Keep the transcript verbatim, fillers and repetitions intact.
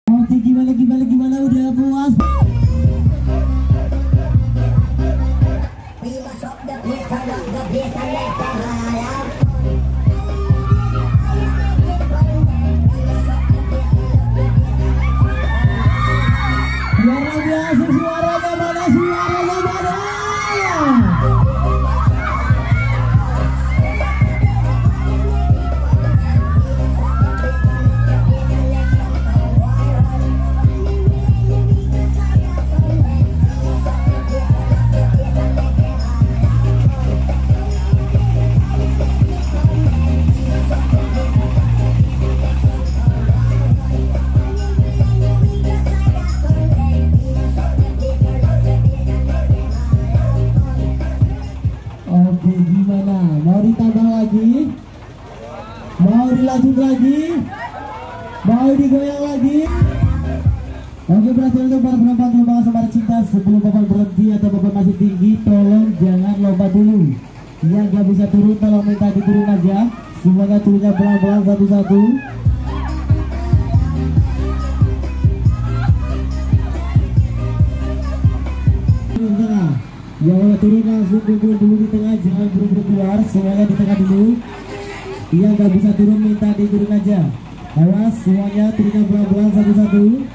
Oke, gimana gimana gimana udah puas? Luar biasa suaranya, mana suaranya mana? Oke, gimana? Mau ditambah lagi? Mau dilanjut lagi? Mau digoyang lagi? Oke, berarti untuk para penumpang gelombang Asmara Cinta, sebelum bapak berhenti atau bapak masih tinggi, tolong jangan lompat dulu. Yang gak bisa turun, tolong minta diturun aja. Semuanya turunnya pelan-pelan satu-satu. Yang mau turun langsung kumpul dulu di tengah, jangan buru-buru keluar, semuanya di tengah dulu. Yang gak bisa turun minta diturun aja. Awas, semuanya turunnya pelan-pelan satu-satu.